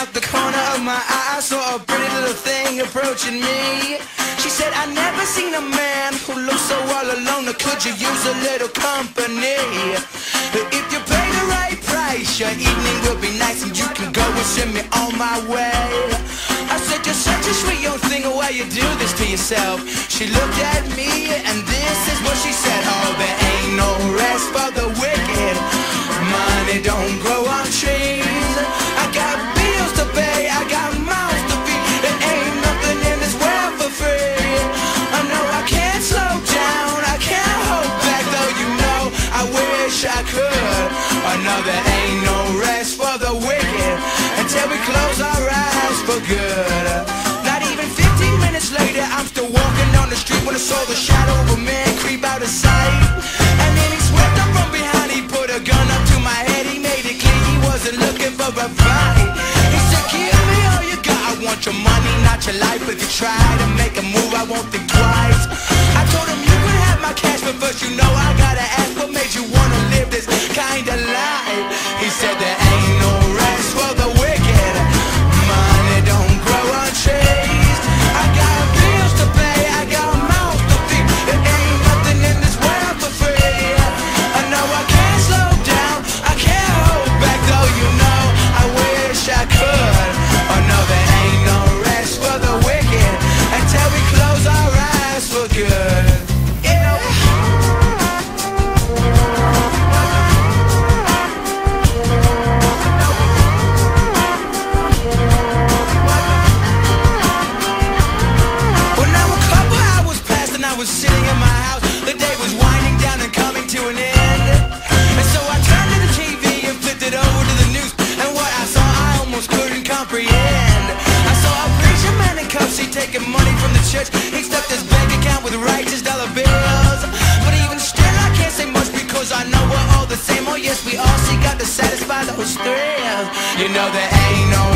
out the corner of my eye, I saw a pretty little thing approaching me. She said, I never seen a man who looks so all alone, or could you use a little company? If you pay the right price, your evening will be nice, and you can go and send me on my way. I said, you're such a sweet young thing, why you do this to yourself? She looked at me, and this is what she said. Oh, there ain't no rest for the wicked. Money don't grow on trees. I got bills to pay, I got mouths to feed. There ain't nothing in this world for free. I know I can't slow down, I can't hold back, though you know I wish I could. I know there ain't no rest for the wicked until we close our eyes for good. Not even 15 minutes later, I'm still walking down the street when I saw the shadow of a man creep out of sight. And then he swept up from behind, he put a gun up to my head, he made it clear he wasn't looking for a fight. He said, give me all you got, I want your money, not your life. If you try to make a move, I won't think twice. I told him you could have my cash, but first you know I gotta ask, what made you wanna live this kind of life? He said there ain't no rest for the wicked. Money don't grow on trees. I got bills to pay, I got mouths to feed. There ain't nothing in this world for free. I know I can't slow down, I can't hold back, though you know I wish I could. Oh no, there ain't no rest for the wicked until we close our eyes for good. I was sitting in my house, the day was winding down and coming to an end. And so I turned to the TV and flipped it over to the news, and what I saw I almost couldn't comprehend. I saw a preacher man in cuffs, he taking money from the church. He stuffed his bank account with righteous dollar bills. But even still I can't say much, because I know we're all the same. Oh yes, we all seek out to satisfy those thrills. You know there ain't no